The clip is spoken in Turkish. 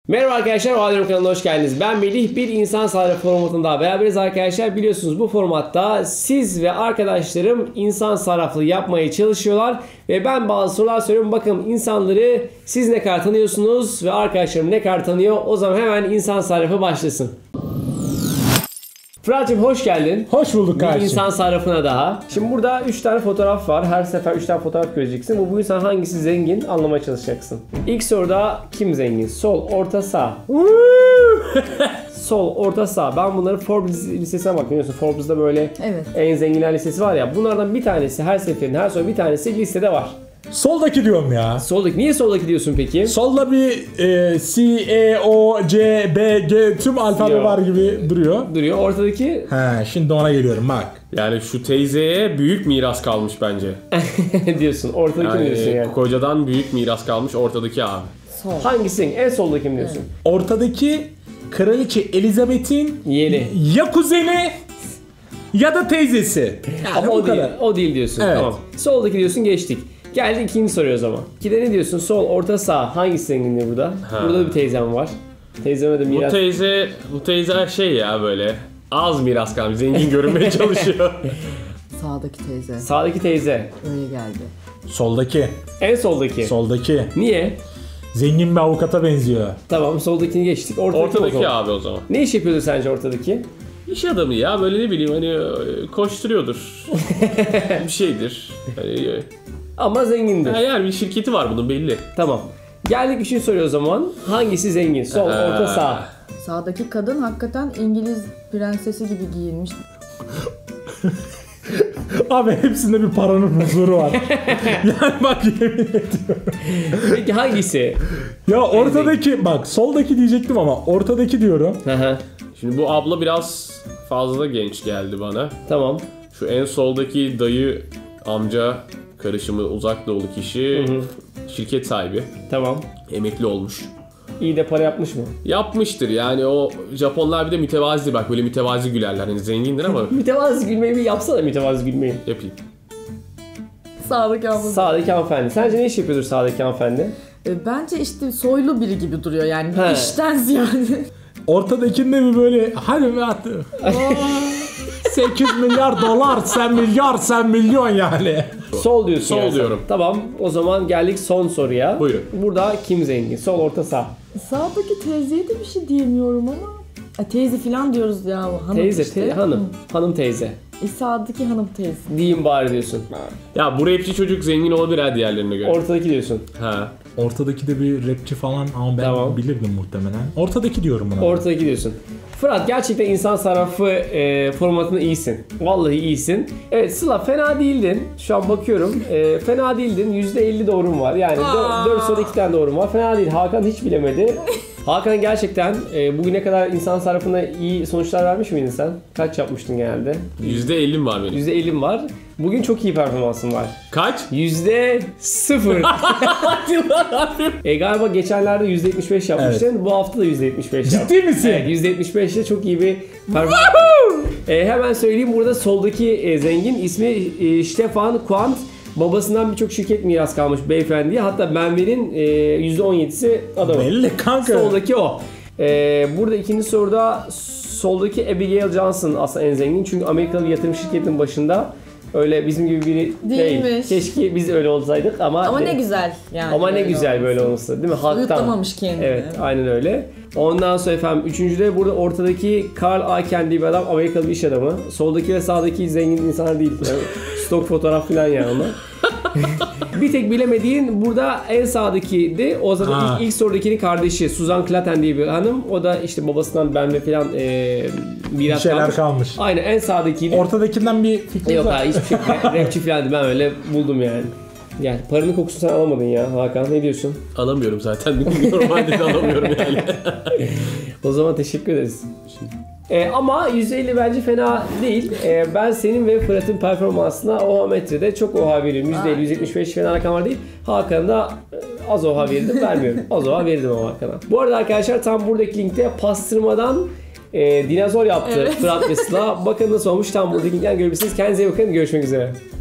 Merhaba arkadaşlar, Oha kanalına hoş geldiniz. Ben Melih, bir insan sarrafı formatında beraberiz arkadaşlar. Biliyorsunuz bu formatta siz ve arkadaşlarım insan sarraflığı yapmaya çalışıyorlar. Ve ben bazı sorular soruyorum. Bakın insanları siz ne kadar tanıyorsunuz ve arkadaşlarım ne kadar tanıyor. O zaman hemen insan sarrafı başlasın. Fırat'cığım hoş geldin. Hoş bulduk kardeşim. Bir insan sarrafına daha. Şimdi burada 3 tane fotoğraf var. Her sefer 3 tane fotoğraf göreceksin. Bugün sen hangisi zengin anlamaya çalışacaksın. İlk soruda kim zengin? Sol, orta, sağ. Sol, orta, sağ. Ben bunları Forbes listesine bakıyorum. Biliyorsun Forbes'da böyle en zenginler listesi var ya. Bunlardan bir tanesi her seferinde, her soru bir tanesi listede var. Soldaki diyorum ya. Soldaki. Niye soldaki diyorsun peki? Solda bir C, E, O, C, B, G tüm alfabe var gibi duruyor. Duruyor. Ortadaki? He, şimdi ona geliyorum bak. Yani şu teyzeye büyük miras kalmış bence. diyorsun. Ortadaki mi diyorsun yani? Kocadan büyük miras kalmış ortadaki abi. Sol. Hangisi? En soldaki mi diyorsun? Ortadaki Kraliçe Elizabeth'in Yeni. ya kuzeni ya da teyzesi. Yani Ama o değil, o değil diyorsun. Evet. Tamam. Soldaki diyorsun, geçtik. Geldik ikinci soruya o zaman. İkide ne diyorsun? Sol, orta, sağ. Hangisi zenginliği burada? Ha. Burada da bir teyzem var. Teyzeme de miras. Bu teyze şey ya böyle az miras kalmış. Zengin görünmeye çalışıyor. Sağdaki teyze. Sağdaki teyze. Öyle geldi. Soldaki. En soldaki. Soldaki. Niye? Zengin bir avukata benziyor. Tamam, soldakini geçtik. Ortadaki abi o zaman. Ne iş yapıyordu sence ortadaki? İş adamı ya böyle ne bileyim hani koşturuyordur. Bir şeydir. Hani, Ama zengindir. yani bir şirketi var bunun belli. Tamam. Geldik üçüncü soruya o zaman. Hangisi zengin? Sol, orta, sağ. Sağdaki kadın hakikaten İngiliz prensesi gibi giyinmiş. Abi hepsinde bir paranın huzuru var. Yani bak yemin ediyorum. Peki hangisi? Ya ortadaki bak soldaki diyecektim ama ortadaki diyorum. Şimdi Şimdi bu abla biraz fazla genç geldi bana. tamam. Şu en soldaki dayı amca karışımı uzak doğulu kişi şirket sahibi. Tamam. Emekli olmuş. İyi de para yapmış mı? Yapmıştır yani o Japonlar bir de mütevazi bak böyle mütevazi gülerler hani zengindir ama Mütevazı gülmeyi bir yapsana, mütevazı gülmeyi. yapayım. Sağdaki abla. Sağdaki hanımefendi. Sence ne iş yapıyordur sağdaki hanımefendi? Bence işte soylu biri gibi duruyor yani. He. İşten ziyade. Ortadakinde mi böyle hadi mi attı? 8 milyar dolar sen milyar sen milyon yani. Sol diyorsun. Sol yani sen. diyorum. Tamam, o zaman geldik son soruya. Buyurun. Burada kim zengin? Sol, orta, sağ. Sağdaki teyzeye de bir şey diyemiyorum ama. Teyze falan diyoruz ya. Hanım Teyze, işte. hanım. Hanım teyze. Sağdaki hanım teyze. Diyeyim bari diyorsun. Ya bu rapçi çocuk zengin olabilir ha diğerlerine göre. Ortadaki diyorsun. Ha. Ortadaki de bir rapçi falan ama ben Tamam. bilirdim muhtemelen. Ortadaki diyorum buna. Ortadaki diyorsun. Fırat, gerçekten insan sarrafı formatında iyisin. Vallahi iyisin. Evet Sıla, fena değildin. Şu an bakıyorum. Fena değildin. %50 doğrum var. Yani 4 soruda 2 tane doğrum var. Fena değil. Hakan hiç bilemedi. Hakan gerçekten bugüne kadar insan sarrafında iyi sonuçlar vermiş miydin sen? Kaç yapmıştın genelde? %50'm var benim. %50'm var. Bugün çok iyi performansın var. Kaç? %0. Galiba geçenlerde %75 yapmıştın. Evet. Bu hafta da %75 yaptın. Ciddi misin? Evet, %75 ile çok iyi bir performans. Hemen söyleyeyim, burada soldaki zengin ismi Stefan Quandt. Babasından birçok şirket miras kalmış beyefendiye. Hatta Benver'in %17'si adamı. Belli kanka. Soldaki o. Burada ikinci soruda soldaki Abigail Johnson aslında en zengin. Çünkü Amerikalı bir yatırım şirketinin başında. Öyle bizim gibi biri değil. Değilmiş. Keşke biz öyle olsaydık ama Ne güzel yani. ama ne böyle güzel olması. böyle olması, değil mi? Halktan. Uyutlamamış kendini. Evet, aynen öyle. Ondan sonra efendim üçüncüde burada ortadaki Carl Icahn diye bir adam, Amerikalı bir iş adamı. Soldaki ve sağdaki zengin insanlar değil. Yani stok fotoğraf falan yani onlar. Bir tek bilemediğin burada en sağdakiydi. O zaman ilk sorudakinin kardeşi Susan Klatten diye bir hanım. O da işte babasından benle falan miras Bir şeyler kalmış. kalmış. Aynen, en sağdakiydi. Ortadakinden bir fikrin Yok var. ha, hiçbir şey rapçi falan değil. Ben öyle buldum yani. Gel, paranın kokusunu sen alamadın ya Hakan, ne diyorsun? Alamıyorum zaten. Normalde de alamıyorum yani. O zaman teşekkür ederiz. Ama %50 bence fena değil. Ben senin ve Fırat'ın performansına oha metrede çok oha veriyorum. %50, %75 fena rakamlar değil. Hakan'a az oha verirdim, vermiyorum. Az oha verirdim ama Hakan'a. Bu arada arkadaşlar tam buradaki linkte pastırmadan dinozor yaptı Fırat ve Sıla. Bakın nasıl olmuş, tam buradaki linkten görebilirsiniz. Kendinize iyi bakın, görüşmek üzere.